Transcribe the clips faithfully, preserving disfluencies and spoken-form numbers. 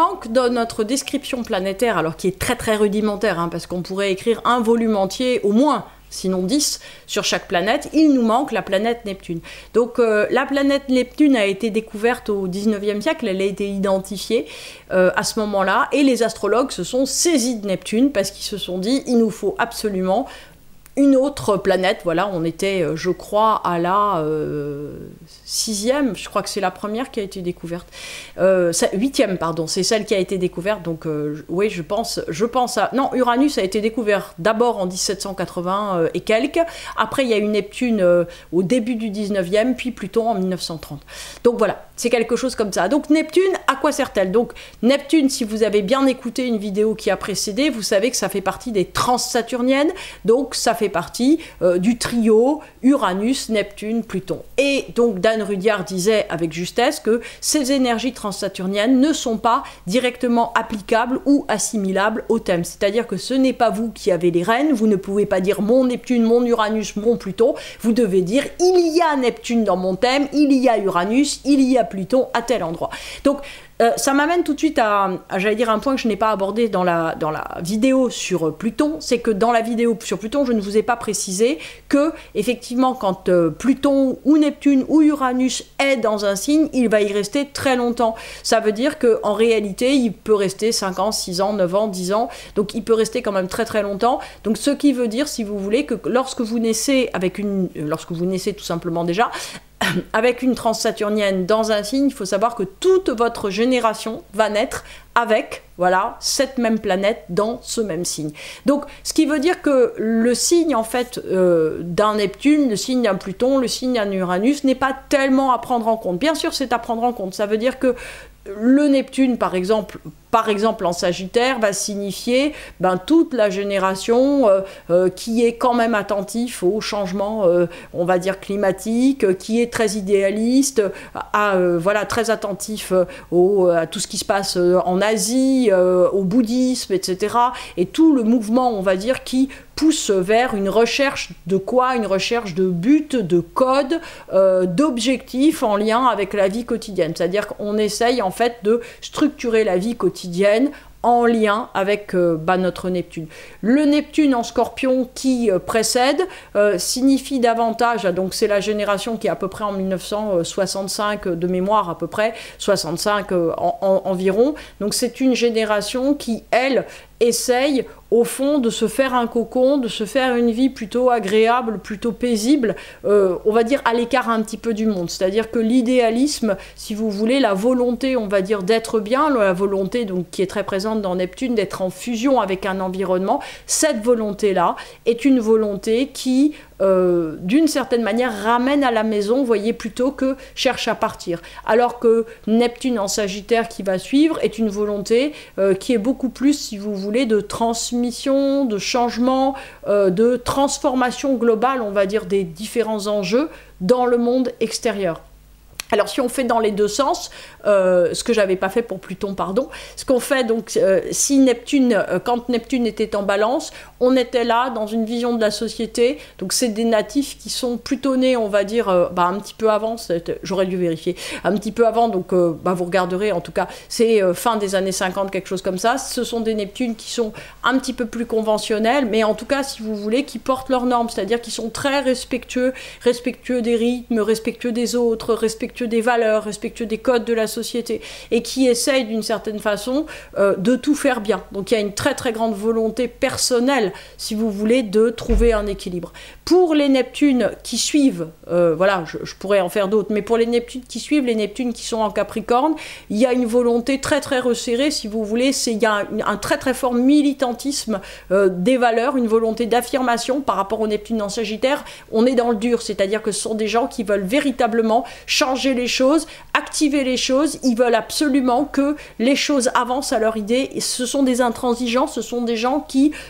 manque dans notre description planétaire, alors qui est très très rudimentaire, hein, parce qu'on pourrait écrire un volume entier au moins, sinon dix, sur chaque planète, il nous manque la planète Neptune. Donc euh, la planète Neptune a été découverte au dix-neuvième siècle, elle a été identifiée euh, à ce moment-là, et les astrologues se sont saisis de Neptune, parce qu'ils se sont dit, il nous faut absolument une autre planète. Voilà, on était, je crois, à la euh, sixième, je crois que c'est la première qui a été découverte, euh, huitième, pardon, c'est celle qui a été découverte, donc euh, oui, je pense, je pense à... Non, Uranus a été découvert d'abord en dix-sept cent quatre-vingts euh, et quelques, après il y a eu Neptune euh, au début du dix-neuvième, puis Pluton en mille neuf cent trente. Donc voilà, c'est quelque chose comme ça. Donc Neptune, à quoi sert-elle? Donc Neptune, si vous avez bien écouté une vidéo qui a précédé, vous savez que ça fait partie des transsaturniennes, donc ça fait partie euh, du trio Uranus, Neptune, Pluton. Et donc Dan Rudyard disait avec justesse que ces énergies transsaturniennes ne sont pas directement applicables ou assimilables au thème. C'est-à-dire que ce n'est pas vous qui avez les rênes, vous ne pouvez pas dire mon Neptune, mon Uranus, mon Pluton, vous devez dire il y a Neptune dans mon thème, il y a Uranus, il y a Pluton à tel endroit. Donc Euh, ça m'amène tout de suite à, à j'allais dire, un point que je n'ai pas abordé dans la, dans la vidéo sur Pluton, c'est que dans la vidéo sur Pluton, je ne vous ai pas précisé que, effectivement, quand euh, Pluton ou Neptune ou Uranus est dans un signe, il va y rester très longtemps. Ça veut dire qu'en réalité, il peut rester cinq ans, six ans, neuf ans, dix ans, donc il peut rester quand même très très longtemps. Donc ce qui veut dire, si vous voulez, que lorsque vous naissez avec une... Euh, lorsque vous naissez tout simplement déjà, avec une transsaturnienne dans un signe, il faut savoir que toute votre génération va naître avec, voilà, cette même planète dans ce même signe. Donc, ce qui veut dire que le signe, en fait, euh, d'un Neptune, le signe d'un Pluton, le signe d'un Uranus, n'est pas tellement à prendre en compte. Bien sûr, c'est à prendre en compte. Ça veut dire que le Neptune, par exemple, par exemple en Sagittaire, va signifier ben, toute la génération euh, euh, qui est quand même attentif aux changements, euh, on va dire, climatiques, euh, qui est très idéaliste, à, euh, voilà, très attentif euh, au, à tout ce qui se passe euh, en Asie, euh, au bouddhisme, et cetera. Et tout le mouvement, on va dire, qui pousse vers une recherche de quoi? Une recherche de but, de code, euh, d'objectifs en lien avec la vie quotidienne. C'est-à-dire qu'on essaye en fait de structurer la vie quotidienne en lien avec euh, bah, notre Neptune. Le Neptune en Scorpion qui euh, précède euh, signifie davantage, donc c'est la génération qui est à peu près en mille neuf cent soixante-cinq de mémoire, à peu près soixante-cinq euh, en, en, environ, donc c'est une génération qui, elle, essaye au fond de se faire un cocon, de se faire une vie plutôt agréable, plutôt paisible, euh, on va dire à l'écart un petit peu du monde. C'est-à-dire que l'idéalisme, si vous voulez, la volonté, on va dire, d'être bien, la volonté donc qui est très présente dans Neptune, d'être en fusion avec un environnement, cette volonté-là est une volonté qui, euh, d'une certaine manière, ramène à la maison, vous voyez, plutôt que cherche à partir. Alors que Neptune en Sagittaire qui va suivre est une volonté euh, qui est beaucoup plus, si vous voulez, de transmission, de changement, euh, de transformation globale, on va dire, des différents enjeux dans le monde extérieur. Alors si on fait dans les deux sens, euh, ce que j'avais pas fait pour Pluton, pardon, ce qu'on fait donc, euh, si Neptune, euh, quand Neptune était en balance, on était là dans une vision de la société, donc c'est des natifs qui sont plutôt nés, on va dire, euh, bah, un petit peu avant, j'aurais dû vérifier, un petit peu avant, donc euh, bah, vous regarderez, en tout cas, c'est euh, fin des années cinquante, quelque chose comme ça, ce sont des Neptunes qui sont un petit peu plus conventionnels, mais en tout cas, si vous voulez, qui portent leurs normes, c'est-à-dire qui sont très respectueux, respectueux des rythmes, respectueux des autres, respectueux des valeurs, respectueux des codes de la société, et qui essayent d'une certaine façon euh, de tout faire bien. Donc il y a une très très grande volonté personnelle, si vous voulez, de trouver un équilibre. Pour les Neptunes qui suivent, euh, voilà, je, je pourrais en faire d'autres, mais pour les Neptunes qui suivent, les Neptunes qui sont en Capricorne, il y a une volonté très très resserrée, si vous voulez, c'est, il y a un, un très très fort militantisme euh, des valeurs, une volonté d'affirmation par rapport aux Neptunes en Sagittaire. On est dans le dur, c'est-à-dire que ce sont des gens qui veulent véritablement changer les choses, activer les choses, ils veulent absolument que les choses avancent à leur idée, et ce sont des intransigeants, ce sont des gens qui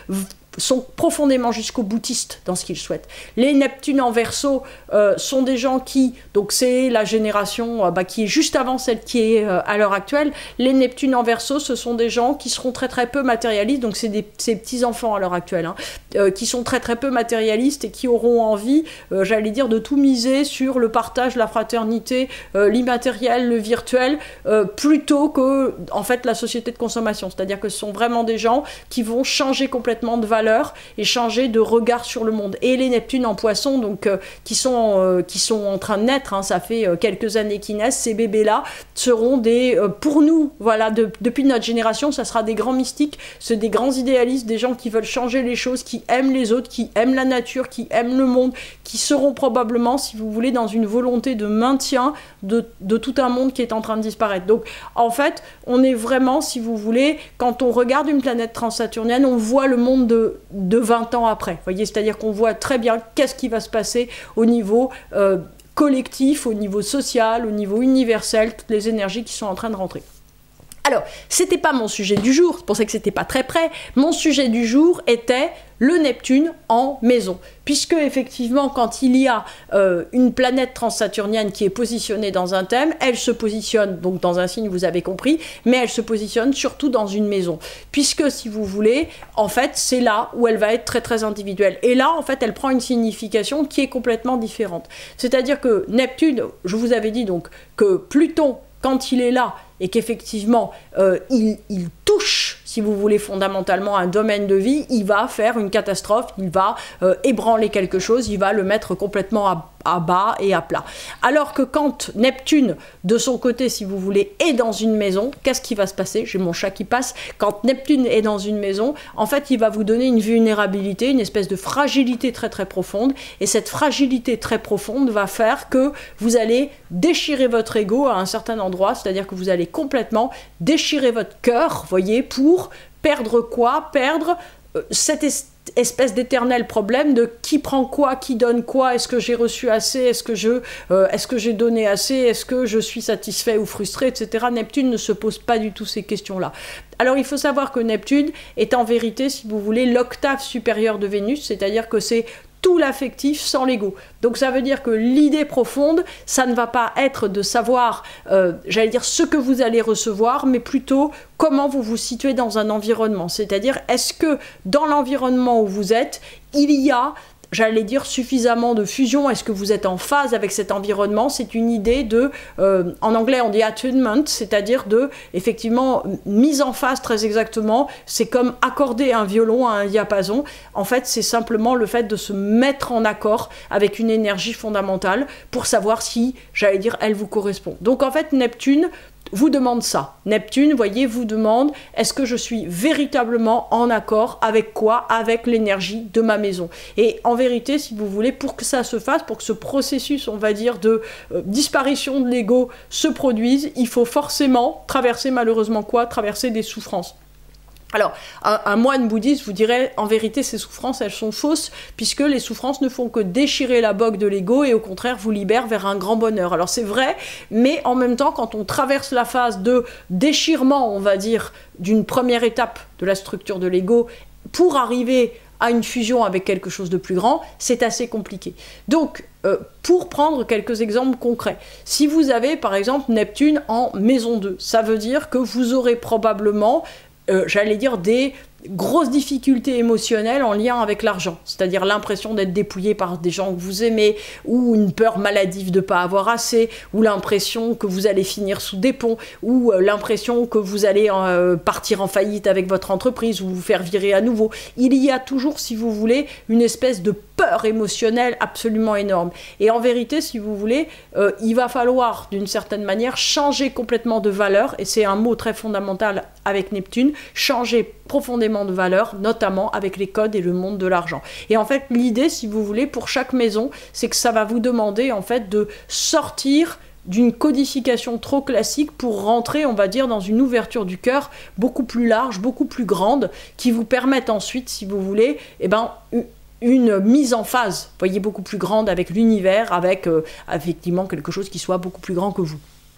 sont profondément jusqu'au boutiste dans ce qu'ils souhaitent. Les Neptunes en Verseau euh, sont des gens qui, donc c'est la génération euh, bah, qui est juste avant celle qui est euh, à l'heure actuelle. Les Neptunes en Verseau, ce sont des gens qui seront très très peu matérialistes, donc c'est des ces petits-enfants à l'heure actuelle, hein, euh, qui sont très très peu matérialistes et qui auront envie, euh, j'allais dire, de tout miser sur le partage, la fraternité, euh, l'immatériel, le virtuel, euh, plutôt que, en fait, la société de consommation. C'est-à-dire que ce sont vraiment des gens qui vont changer complètement de valeur et changer de regard sur le monde. Et les Neptunes en Poisson, donc euh, qui sont euh, qui sont en train de naître, hein, ça fait euh, quelques années qu'ils naissent, ces bébés-là seront des, euh, pour nous, voilà, de, depuis notre génération, ça sera des grands mystiques, c'est des grands idéalistes, des gens qui veulent changer les choses, qui aiment les autres, qui aiment la nature, qui aiment le monde, qui seront probablement, si vous voulez, dans une volonté de maintien de, de tout un monde qui est en train de disparaître. Donc, en fait, on est vraiment, si vous voulez, quand on regarde une planète transsaturnienne, on voit le monde de de vingt ans après. Vous voyez, c'est-à-dire qu'on voit très bien qu'est-ce qui va se passer au niveau euh, collectif, au niveau social, au niveau universel, toutes les énergies qui sont en train de rentrer. Alors, c'était pas mon sujet du jour, c'est pour ça que c'était pas très près. Mon sujet du jour était le Neptune en Maison, puisque effectivement, quand il y a euh, une planète transsaturnienne qui est positionnée dans un thème, elle se positionne donc dans un signe, vous avez compris, mais elle se positionne surtout dans une maison, puisque si vous voulez, en fait, c'est là où elle va être très très individuelle. Et là, en fait, elle prend une signification qui est complètement différente. C'est-à-dire que Neptune, je vous avais dit donc que Pluton, quand il est là, et qu'effectivement, euh, il, il touche, si vous voulez, fondamentalement un domaine de vie, il va faire une catastrophe, il va euh, ébranler quelque chose, il va le mettre complètement à, à bas et à plat. Alors que quand Neptune, de son côté, si vous voulez, est dans une maison, qu'est-ce qui va se passer? J'ai mon chat qui passe. Quand Neptune est dans une maison, en fait, il va vous donner une vulnérabilité, une espèce de fragilité très très profonde, et cette fragilité très profonde va faire que vous allez déchirer votre ego à un certain endroit, c'est-à-dire que vous allez complètement déchirer votre cœur, voyez, pour perdre quoi? Perdre euh, cette espèce d'éternel problème de qui prend quoi, qui donne quoi, est-ce que j'ai reçu assez, est-ce que je, euh, est-ce que j'ai donné assez, est-ce que je suis satisfait ou frustré, et cetera. Neptune ne se pose pas du tout ces questions-là. Alors il faut savoir que Neptune est en vérité, si vous voulez, l'octave supérieure de Vénus, c'est-à-dire que c'est tout l'affectif sans l'ego. Donc ça veut dire que l'idée profonde, ça ne va pas être de savoir, euh, j'allais dire, ce que vous allez recevoir, mais plutôt comment vous vous situez dans un environnement. C'est-à-dire, est-ce que dans l'environnement où vous êtes, il y a, j'allais dire, suffisamment de fusion? Est-ce que vous êtes en phase avec cet environnement? C'est une idée de, euh, en anglais on dit attunement, c'est-à-dire de, effectivement, mise en phase très exactement. C'est comme accorder un violon à un diapason. En fait, c'est simplement le fait de se mettre en accord avec une énergie fondamentale pour savoir si, j'allais dire, elle vous correspond. Donc en fait, Neptune vous demande ça. Neptune, voyez, vous demande, est-ce que je suis véritablement en accord avec quoi? Avec l'énergie de ma maison. Et en vérité, si vous voulez, pour que ça se fasse, pour que ce processus, on va dire, de euh, disparition de l'ego se produise, il faut forcément traverser, malheureusement quoi? Traverser des souffrances. Alors, un, un moine bouddhiste vous dirait, en vérité, ces souffrances, elles sont fausses, puisque les souffrances ne font que déchirer la bogue de l'ego et au contraire vous libèrent vers un grand bonheur. Alors c'est vrai, mais en même temps, quand on traverse la phase de déchirement, on va dire, d'une première étape de la structure de l'ego, pour arriver à une fusion avec quelque chose de plus grand, c'est assez compliqué. Donc, euh, pour prendre quelques exemples concrets, si vous avez par exemple Neptune en maison deux, ça veut dire que vous aurez probablement Euh, j'allais dire des grosses difficultés émotionnelles en lien avec l'argent, c'est-à-dire l'impression d'être dépouillé par des gens que vous aimez, ou une peur maladive de ne pas avoir assez, ou l'impression que vous allez finir sous des ponts, ou euh, l'impression que vous allez euh, partir en faillite avec votre entreprise, ou vous faire virer à nouveau. Il y a toujours, si vous voulez, une espèce de peur émotionnelle absolument énorme. Et en vérité, si vous voulez, euh, il va falloir, d'une certaine manière, changer complètement de valeur, et c'est un mot très fondamental avec Neptune, changer profondément de valeur, notamment avec les codes et le monde de l'argent. Et en fait, l'idée, si vous voulez, pour chaque maison, c'est que ça va vous demander, en fait, de sortir d'une codification trop classique pour rentrer, on va dire, dans une ouverture du cœur beaucoup plus large, beaucoup plus grande, qui vous permette ensuite, si vous voulez, eh ben, une mise en phase, vous voyez, beaucoup plus grande avec l'univers, avec euh, effectivement quelque chose qui soit beaucoup plus grand que vous.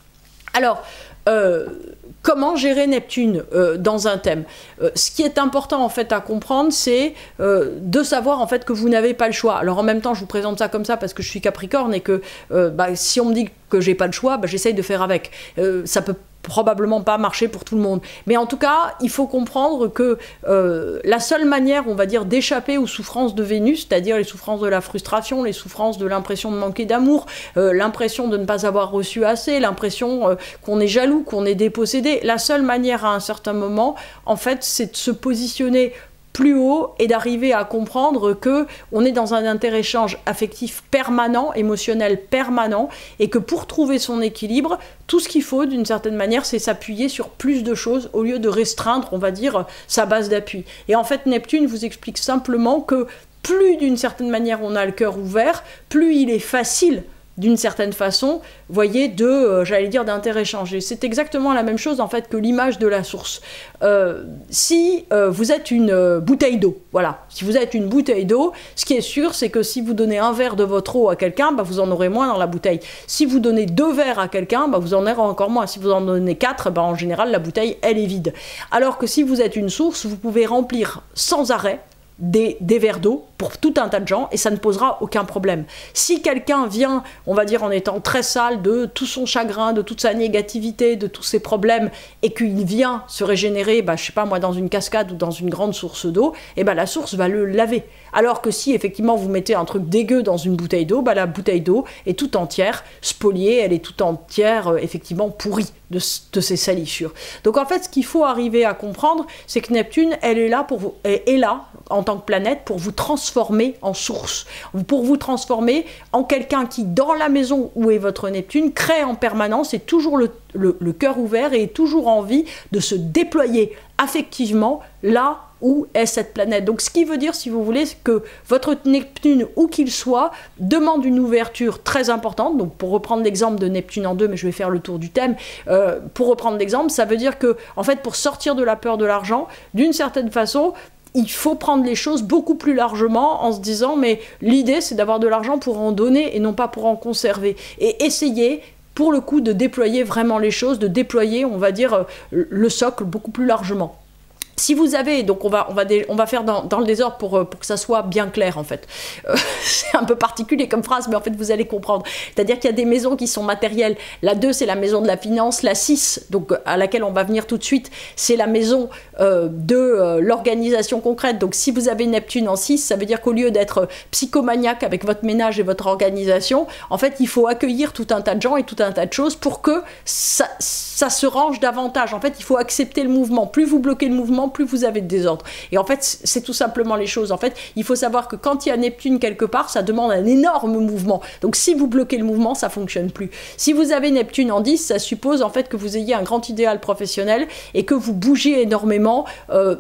Alors, euh, comment gérer Neptune euh, dans un thème? euh, Ce qui est important en fait à comprendre, c'est euh, de savoir en fait que vous n'avez pas le choix. Alors en même temps, je vous présente ça comme ça parce que je suis Capricorne et que euh, bah, si on me dit que j'ai pas le choix, bah, j'essaye de faire avec. Euh, ça peut probablement pas marcher pour tout le monde. Mais en tout cas, il faut comprendre que euh, la seule manière, on va dire, d'échapper aux souffrances de Vénus, c'est-à-dire les souffrances de la frustration, les souffrances de l'impression de manquer d'amour, euh, l'impression de ne pas avoir reçu assez, l'impression euh, qu'on est jaloux, qu'on est dépossédé, la seule manière à un certain moment, en fait, c'est de se positionner plus haut et d'arriver à comprendre que on est dans un inter-échange affectif permanent, émotionnel permanent, et que pour trouver son équilibre, tout ce qu'il faut d'une certaine manière, c'est s'appuyer sur plus de choses au lieu de restreindre, on va dire, sa base d'appui. Et en fait, Neptune vous explique simplement que plus d'une certaine manière on a le cœur ouvert, plus il est facile d'une certaine façon, voyez, de, euh, j'allais dire, d'inter-échanger. C'est exactement la même chose, en fait, que l'image de la source. Euh, si euh, vous êtes une euh, bouteille d'eau, voilà, si vous êtes une bouteille d'eau, ce qui est sûr, c'est que si vous donnez un verre de votre eau à quelqu'un, bah, vous en aurez moins dans la bouteille. Si vous donnez deux verres à quelqu'un, bah, vous en aurez encore moins. Si vous en donnez quatre, bah, en général, la bouteille, elle est vide. Alors que si vous êtes une source, vous pouvez remplir sans arrêt Des, des verres d'eau pour tout un tas de gens et ça ne posera aucun problème. Si quelqu'un vient, on va dire en étant très sale de tout son chagrin, de toute sa négativité, de tous ses problèmes et qu'il vient se régénérer, bah, je sais pas moi, dans une cascade ou dans une grande source d'eau, et bah, la source va le laver. Alors que si effectivement vous mettez un truc dégueu dans une bouteille d'eau, bah, la bouteille d'eau est tout entière spoliée, elle est tout entière euh, effectivement pourrie de, de ses salissures. Donc en fait ce qu'il faut arriver à comprendre, c'est que Neptune, elle est là pour vous, est, est là en tant que planète pour vous transformer en source, pour vous transformer en quelqu'un qui, dans la maison où est votre Neptune, crée en permanence, est toujours le, le, le cœur ouvert et est toujours envie de se déployer affectivement là où est cette planète. Donc ce qui veut dire, si vous voulez, que votre Neptune, où qu'il soit, demande une ouverture très importante. Donc pour reprendre l'exemple de Neptune en deux, mais je vais faire le tour du thème, euh, pour reprendre l'exemple, ça veut dire que, en fait, pour sortir de la peur de l'argent, d'une certaine façon, il faut prendre les choses beaucoup plus largement en se disant mais l'idée c'est d'avoir de l'argent pour en donner et non pas pour en conserver. Et essayer pour le coup de déployer vraiment les choses, de déployer on va dire le socle beaucoup plus largement. Si vous avez, donc on va, on va, dé, on va faire dans, dans le désordre pour, pour que ça soit bien clair en fait. Euh, c'est un peu particulier comme phrase, mais en fait vous allez comprendre. C'est-à-dire qu'il y a des maisons qui sont matérielles. La deux, c'est la maison de la finance. La six, donc à laquelle on va venir tout de suite, c'est la maison euh, de euh, l'organisation concrète. Donc si vous avez Neptune en six, ça veut dire qu'au lieu d'être psychomaniaque avec votre ménage et votre organisation, en fait il faut accueillir tout un tas de gens et tout un tas de choses pour que ça, ça se range davantage. En fait il faut accepter le mouvement. Plus vous bloquez le mouvement, plus vous avez de désordre. Et en fait, c'est tout simplement les choses. En fait, il faut savoir que quand il y a Neptune quelque part, ça demande un énorme mouvement. Donc si vous bloquez le mouvement, ça fonctionne plus. Si vous avez Neptune en dix, ça suppose en fait que vous ayez un grand idéal professionnel et que vous bougez énormément, euh,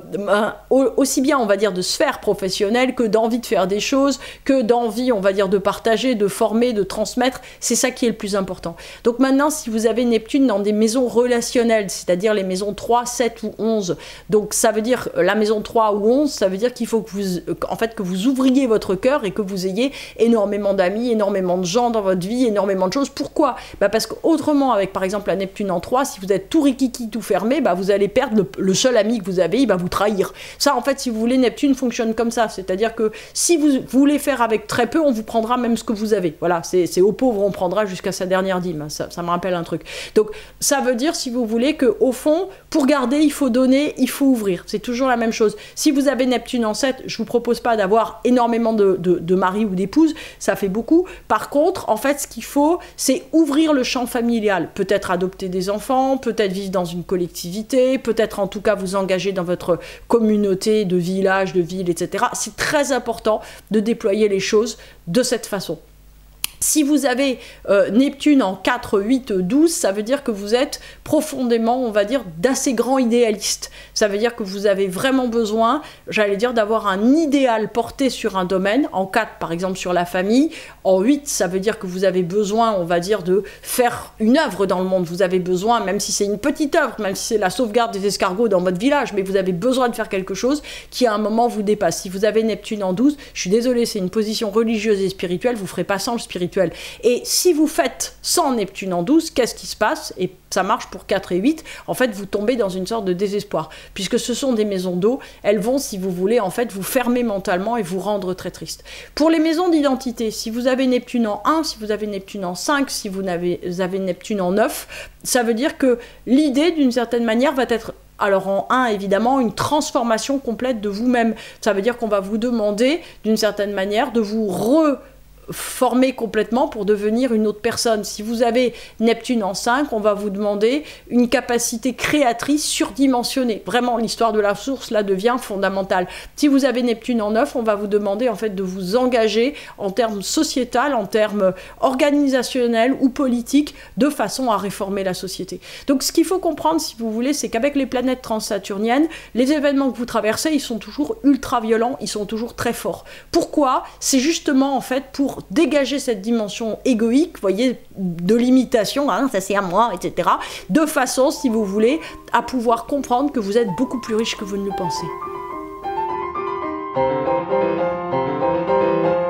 aussi bien, on va dire, de sphère professionnelle que d'envie de faire des choses, que d'envie, on va dire, de partager, de former, de transmettre. C'est ça qui est le plus important. Donc maintenant, si vous avez Neptune dans des maisons relationnelles, c'est-à-dire les maisons trois, sept ou onze, donc ça veut dire la maison trois ou onze, ça veut dire qu'il faut que vous, en fait, que vous ouvriez votre cœur et que vous ayez énormément d'amis, énormément de gens dans votre vie, énormément de choses. Pourquoi ? Bah parce qu'autrement, avec par exemple la Neptune en trois, si vous êtes tout rikiki, tout fermé, bah vous allez perdre le, le seul ami que vous avez, il va vous trahir. Ça, en fait, si vous voulez, Neptune fonctionne comme ça. C'est-à-dire que si vous voulez faire avec très peu, on vous prendra même ce que vous avez. Voilà, c'est aux pauvres, on prendra jusqu'à sa dernière dîme. Ça, ça me rappelle un truc. Donc, ça veut dire, si vous voulez, qu'au fond, pour garder, il faut donner, il faut ouvrir. C'est toujours la même chose. Si vous avez Neptune en sept, je vous propose pas d'avoir énormément de, de, de maris ou d'épouses, ça fait beaucoup. Par contre, en fait, ce qu'il faut, c'est ouvrir le champ familial. Peut-être adopter des enfants, peut-être vivre dans une collectivité, peut-être en tout cas vous engager dans votre communauté de village, de ville, et cetera. C'est très important de déployer les choses de cette façon. Si vous avez euh, Neptune en quatre, huit, douze, ça veut dire que vous êtes profondément, on va dire, d'assez grands idéalistes. Ça veut dire que vous avez vraiment besoin, j'allais dire, d'avoir un idéal porté sur un domaine. En quatre, par exemple, sur la famille. En huit, ça veut dire que vous avez besoin, on va dire, de faire une œuvre dans le monde. Vous avez besoin, même si c'est une petite œuvre, même si c'est la sauvegarde des escargots dans votre village, mais vous avez besoin de faire quelque chose qui, à un moment, vous dépasse. Si vous avez Neptune en douze, je suis désolée, c'est une position religieuse et spirituelle, vous ne ferez pas sans le spirituel. spirituel. Et si vous faites sans Neptune en douze, qu'est-ce qui se passe? Et ça marche pour quatre et huit. En fait, vous tombez dans une sorte de désespoir. Puisque ce sont des maisons d'eau, elles vont, si vous voulez, en fait, vous fermer mentalement et vous rendre très triste. Pour les maisons d'identité, si vous avez Neptune en un, si vous avez Neptune en cinq, si vous avez, vous avez Neptune en neuf, ça veut dire que l'idée, d'une certaine manière, va être... Alors en un, évidemment, une transformation complète de vous-même. Ça veut dire qu'on va vous demander, d'une certaine manière, de vous reformer complètement pour devenir une autre personne. Si vous avez Neptune en cinq, on va vous demander une capacité créatrice surdimensionnée. Vraiment, l'histoire de la source, là, devient fondamentale. Si vous avez Neptune en neuf, on va vous demander, en fait, de vous engager en termes sociétal, en termes organisationnels ou politiques, de façon à réformer la société. Donc, ce qu'il faut comprendre, si vous voulez, c'est qu'avec les planètes transsaturniennes, les événements que vous traversez, ils sont toujours ultra violents, ils sont toujours très forts. Pourquoi? C'est justement, en fait, pour dégager cette dimension égoïque, vous voyez, de limitation, hein, ça c'est à moi, et cetera, de façon, si vous voulez, à pouvoir comprendre que vous êtes beaucoup plus riche que vous ne le pensez.